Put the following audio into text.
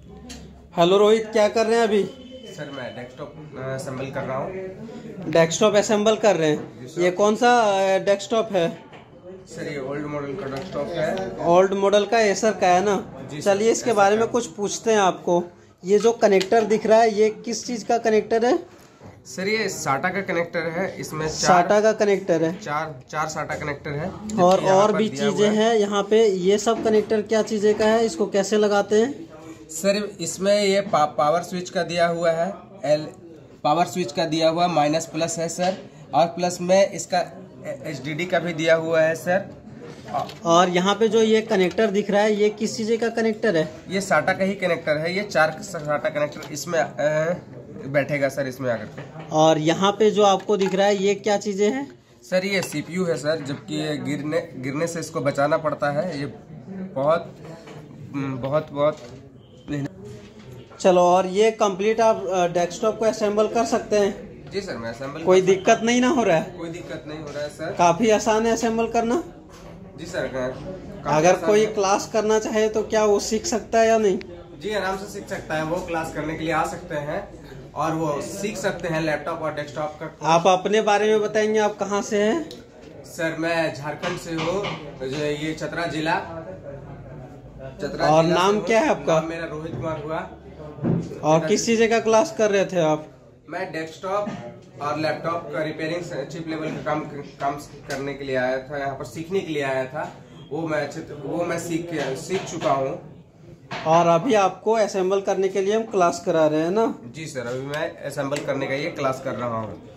Hello Rohit, क्या कर रहे हैं अभी? सर मैं डेस्कटॉप असेंबल कर रहा हूँ। डेस्कटॉप असेंबल कर रहे हैं। ये कौन सा डेस्कटॉप है? सर ये ओल्ड मॉडल का डेस्कटॉप है। ओल्ड मॉडल का एसर का है ना? जी सर, चलिए इसके एसर बारे का। में कुछ पूछते हैं आपको। ये जो कनेक्टर दिख रहा है, ये किस चीज़ का कनेक्टर है? सर ये साटा का कनेक्टर है। इसमें साटा का कनेक्टर है। चार साटा कनेक्टर है। और भी चीज़ें हैं यहाँ पे। ये सब कनेक्टर क्या चीज़ें का है? इसको कैसे लगाते हैं? सर इसमें ये पावर स्विच का दिया हुआ है। पावर स्विच का दिया हुआ माइनस प्लस है सर, और प्लस में इसका HDD का भी दिया हुआ है सर। और यहाँ पे जो ये कनेक्टर दिख रहा है, ये किस चीज़ का कनेक्टर है? ये साटा का ही कनेक्टर है। ये 4 साटा कनेक्टर इसमें बैठेगा सर, इसमें आकर। और यहाँ पे जो आपको दिख रहा है, ये क्या चीज़ें हैं? सर ये CPU है सर, जबकि ये गिरने से इसको बचाना पड़ता है। ये बहुत बहुत बहुत चलो, और ये कंप्लीट आप डेस्कटॉप को असेंबल कर सकते हैं? जी सर, मैं असेंबल। कोई दिक्कत नहीं ना हो रहा है? कोई दिक्कत नहीं हो रहा है सर। काफी आसान है असेंबल करना। जी सर, अगर कोई क्लास करना चाहे तो क्या वो सीख सकता है या नहीं? जी आराम से सीख सकता है। वो क्लास करने के लिए आ सकते हैं और वो सीख सकते हैं लैपटॉप और डेस्कटॉप का। आप अपने बारे में बताएंगे, आप कहाँ से हैं? सर मैं झारखंड से हूँ, ये चतरा जिला। और नाम क्या है आपका? मेरा रोहित कुमार हुआ। और किस चीज़ का क्लास कर रहे थे आप? मैं डेस्कटॉप और लैपटॉप का रिपेयरिंग चिप लेवल का काम करने के लिए आया था, यहाँ पर सीखने के लिए आया था। वो मैं सीख चुका हूँ। और अभी आपको असेंबल करने के लिए हम क्लास करा रहे हैं ना? जी सर, अभी मैं असेंबल करने का ये क्लास कर रहा हूँ।